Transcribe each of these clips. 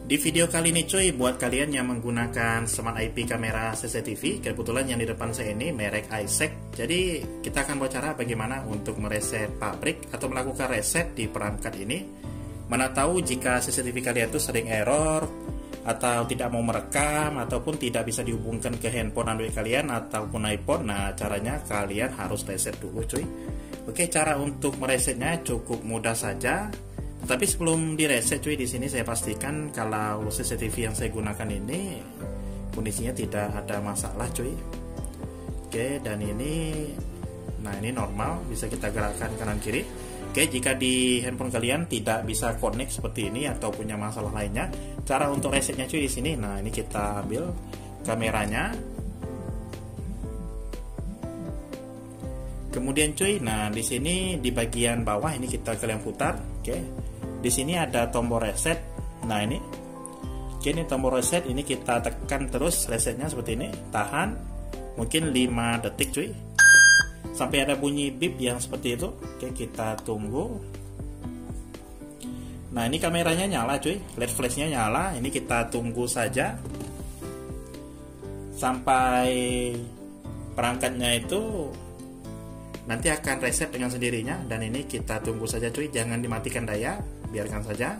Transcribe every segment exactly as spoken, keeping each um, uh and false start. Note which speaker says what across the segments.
Speaker 1: Di video kali ini cuy, buat kalian yang menggunakan Smart I P kamera C C T V, kebetulan yang di depan saya ini merek iSec. Jadi kita akan bicara bagaimana untuk mereset pabrik atau melakukan reset di perangkat ini. Mana tahu jika C C T V kalian itu sering error atau tidak mau merekam ataupun tidak bisa dihubungkan ke handphone Android kalian ataupun iPhone. Nah, caranya kalian harus reset dulu cuy. Oke, cara untuk meresetnya cukup mudah saja. Tapi sebelum direset cuy, di sini saya pastikan kalau C C T V yang saya gunakan ini kondisinya tidak ada masalah cuy. Oke, dan ini nah ini normal, bisa kita gerakkan kanan kiri. Oke, jika di handphone kalian tidak bisa connect seperti ini atau punya masalah lainnya, cara untuk resetnya cuy di sini. Nah, ini kita ambil kameranya. Kemudian cuy, nah di sini di bagian bawah ini kita kalian putar. Oke. Di sini ada tombol reset. Nah, ini. Oke, ini tombol reset, ini kita tekan terus resetnya seperti ini. Tahan mungkin lima detik cuy. Sampai ada bunyi beep yang seperti itu. Oke, kita tunggu. Nah, ini kameranya nyala cuy. L E D flashnya nyala. Ini kita tunggu saja sampai perangkatnya itu nanti akan reset dengan sendirinya. Dan ini kita tunggu saja cuy, jangan dimatikan daya, biarkan saja.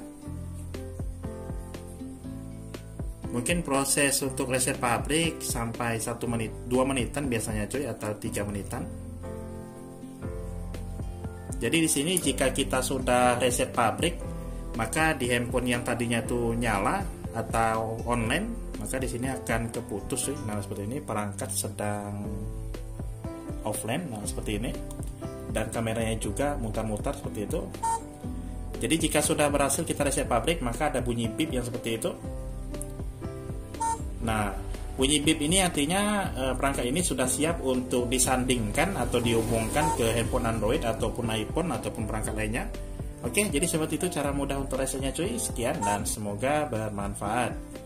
Speaker 1: Mungkin proses untuk reset pabrik sampai satu menit, dua menitan biasanya cuy, atau tiga menitan. Jadi di sini jika kita sudah reset pabrik, maka di handphone yang tadinya tuh nyala atau online, maka di sini akan keputus cuy. Nah, seperti ini perangkat sedang offline, nah seperti ini, dan kameranya juga mutar-mutar seperti itu. Jadi jika sudah berhasil kita reset pabrik, maka ada bunyi beep yang seperti itu. Nah, bunyi beep ini artinya eh, perangkat ini sudah siap untuk disandingkan atau dihubungkan ke handphone Android ataupun iPhone ataupun perangkat lainnya. Oke, jadi seperti itu cara mudah untuk resetnya cuy. Sekian dan semoga bermanfaat.